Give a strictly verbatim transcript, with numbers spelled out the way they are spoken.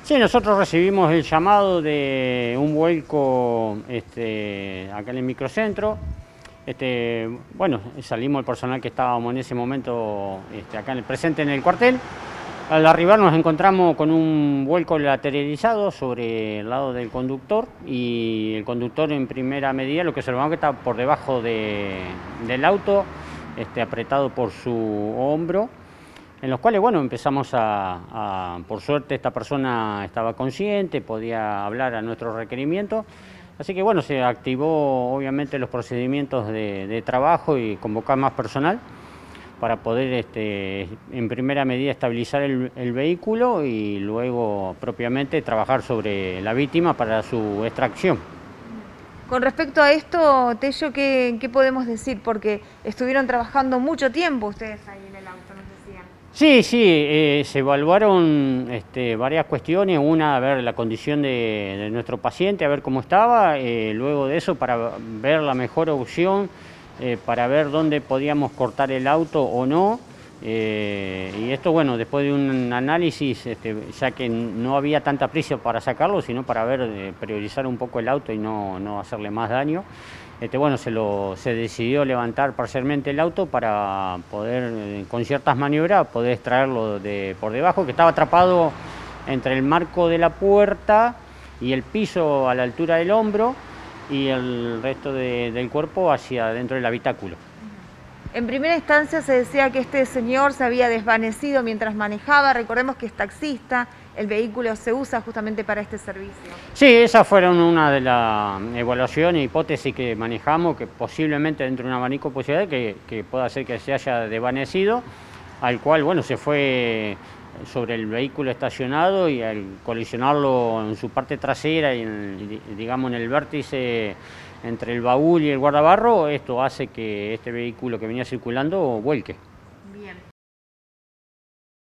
Sí, nosotros recibimos el llamado de un vuelco este, acá en el microcentro. Este, bueno, salimos el personal que estábamos en ese momento este, acá en el, presente en el cuartel. Al arribar nos encontramos con un vuelco lateralizado sobre el lado del conductor y el conductor en primera medida lo que observamos que está por debajo de, del auto, este, apretado por su hombro, en los cuales, bueno, empezamos a, a, por suerte esta persona estaba consciente, podía hablar a nuestros requerimientos, así que bueno, se activó obviamente los procedimientos de, de trabajo y convocar más personal para poder este, en primera medida estabilizar el, el vehículo y luego propiamente trabajar sobre la víctima para su extracción. Con respecto a esto, Tello, ¿qué, qué podemos decir? Porque estuvieron trabajando mucho tiempo ustedes ahí en el auto, nos decían. Sí, sí, eh, se evaluaron este, varias cuestiones, una a ver la condición de, de nuestro paciente, a ver cómo estaba, eh, luego de eso para ver la mejor opción, eh, para ver dónde podíamos cortar el auto o no, eh, y esto bueno, después de un análisis, este, ya que no había tanta prisa para sacarlo, sino para ver, eh, priorizar un poco el auto y no, no hacerle más daño. Este, bueno, se, lo, se decidió levantar parcialmente el auto para poder, eh, con ciertas maniobras, poder extraerlo de por debajo, que estaba atrapado entre el marco de la puerta y el piso a la altura del hombro y el resto de, del cuerpo hacia dentro del habitáculo. En primera instancia se decía que este señor se había desvanecido mientras manejaba. Recordemos que es taxista, el vehículo se usa justamente para este servicio. Sí, esas fueron una de las evaluaciones, hipótesis que manejamos, que posiblemente dentro de un abanico de posibilidades que, que pueda ser que se haya desvanecido, al cual bueno se fue sobre el vehículo estacionado y al colisionarlo en su parte trasera y en, digamos en el vértice entre el baúl y el guardabarro, esto hace que este vehículo que venía circulando vuelque.